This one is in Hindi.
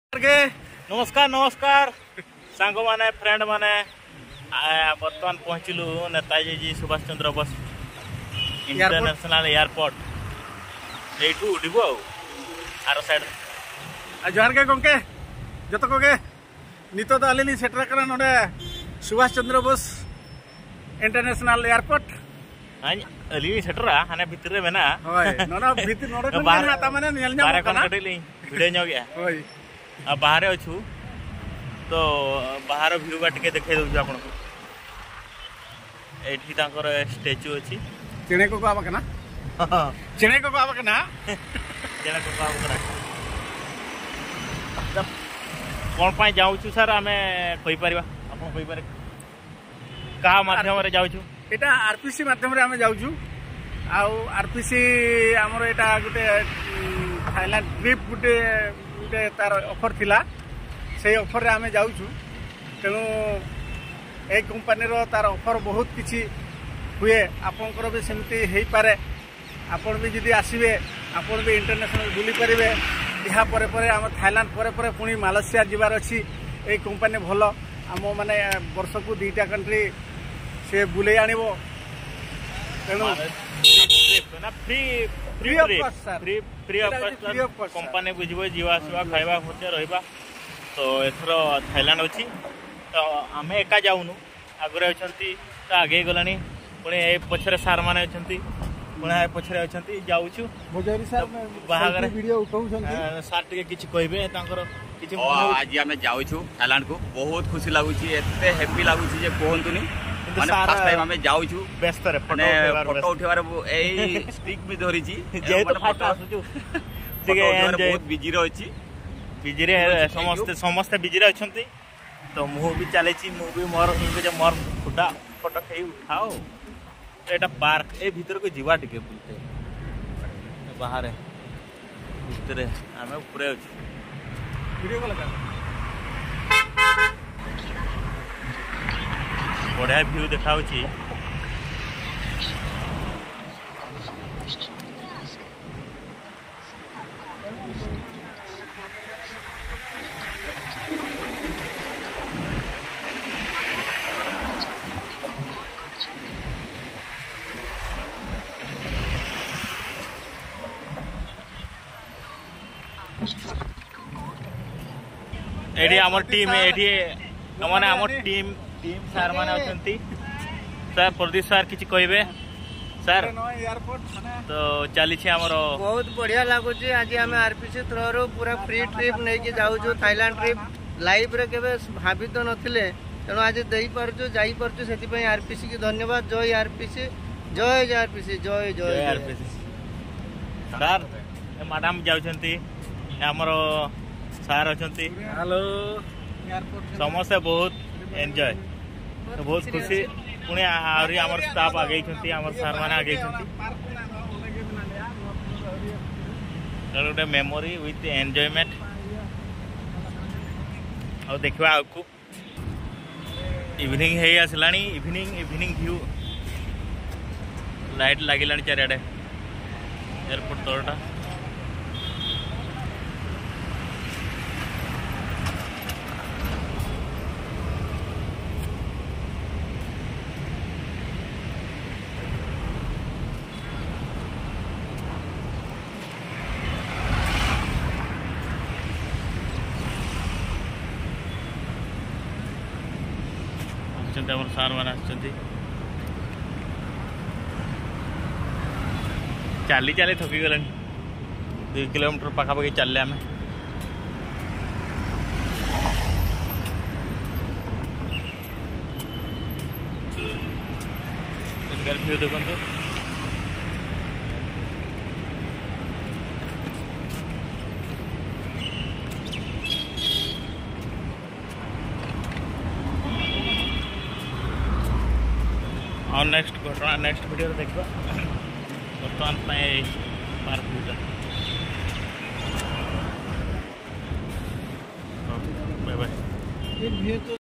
नमस्कार नमस्कार सांग माने फ्रेंड माने बर्तमान पहुँचलु नेताजी जी सुभाष चंद्र बोस इंटरनेशनल एयरपोर्ट एठू उठबो आर साइड जोहार के गंके जत कोगे नित तो आलिनी सेटर कर नोडे सुभाष चंद्र बोस इंटरनेशनल एयरपोर्ट अली सेटरा हाने भितर मेना होय नोना भितर नोडे को मेना ता माने नेल न्याम बारे कोन कटेली भिडियो न्यो गया होय आ बाहर अछु तो बाहर व्यू बा टिके देखाइ दउ आपन को एठी तांकर स्टैच्यू अछि चेणे को आबा कना चेणे को आबा कना चेणे को आबा कना कोन पाई जाउ छु सर हमें कहि परिबा आपन कहि पारे का माध्यम रे जाउ छु एटा आरपीसी माध्यम रे हमें जाउ छु आ आरपीसी हमर एटा गुटे थाईलैंड ट्रिप गुटे तार ऑफर थिला से ऑफर रे हमें जाउ छु तेनु ए कंपनी रो तार ऑफर बहुत किछि हुए आपनकर भी सेमती हेई पारे आपन भी जदी आसीबे आपन भी इंटरनेशनल बुली परिबे यहाँ परे परे हम थाईलैंड परे परे पुणी मालयसिया जीवार अच्छी ए कंपनी भल आम माने वर्ष को 2टा कंट्री से बुले आनिबो तेणु फ्री ऑफ कॉस्ट कंपनी बुझिबो जीवा आसवा खाइबा खर्च रहिबा तो एथरो थाईलैंड अछि तो आमे एका जाउनु आगरे अछंती तो आगे गलानी पुणी ए पछरे सार माने अछंती पुणी ए पछरे अछंती जाउछु भोजरी सर बाहागर वीडियो उठाउ छंती सर टिके किछ कहबे तांकर किछ आज आमे जाउछु थाईलैंड को बहुत खुशी लागुची एते हैप्पी लागुची जे कोहंतुनी माने फर्स्ट टाइम हमें जाउछु व्यस्त रे फोटो उठेबार एई स्टिक भी धरि छी जे तो फास्ट आसुछु टिके बहुत बिजी रहछि बिजी रे समस्त बिजी रे अछंती तो मु भी चले छी मु भी मोर फुटा फोटो खई उठाओ एटा पार्क ए भीतर को जीवा टिके बुलते बाहर भीतर हमें पूरे वीडियो को लगा बढ़िया व्यू देखाउची एडी हमर टीम एडी माने हमर टीम सर माने अछंती सर प्रदीप सर किछि कहबे सर तो चली छी हमर बहुत बढ़िया लागु छी आज हम आरपीसी थ्रू पूरा फ्री ट्रिप नै के जाउ जो थाईलैंड ट्रिप लाइव रे केबे भाभी तो नथिले तनो आज देई परजो जाई परजो सेति पई आरपीसी की धन्यवाद जय आरपीसी जय आरपीसी जय जय आरपीसी सर मैडम जाउ छंती हमर सर अछंती हेलो समस्त बहुत एंजॉय तो बहुत खुशी पुणे आरी हमर स्टाफ आगे छंती हमर सर माने आगे छंती गोटे मेमोरी विथ एंजॉयमेंट और देखा आगु इवनिंग है आसलानी इवनिंग व्यू लाइट लगिलानी चारिआडे एयरपोर्ट तलटा सार मान चली चली थकी गले 2 किलोमीटर पाखापाखि चलले आम व्यू देखु और नेक्स्ट घटना नेक्स्ट वीडियो देखा बर्तमान पार्क बाय बाय।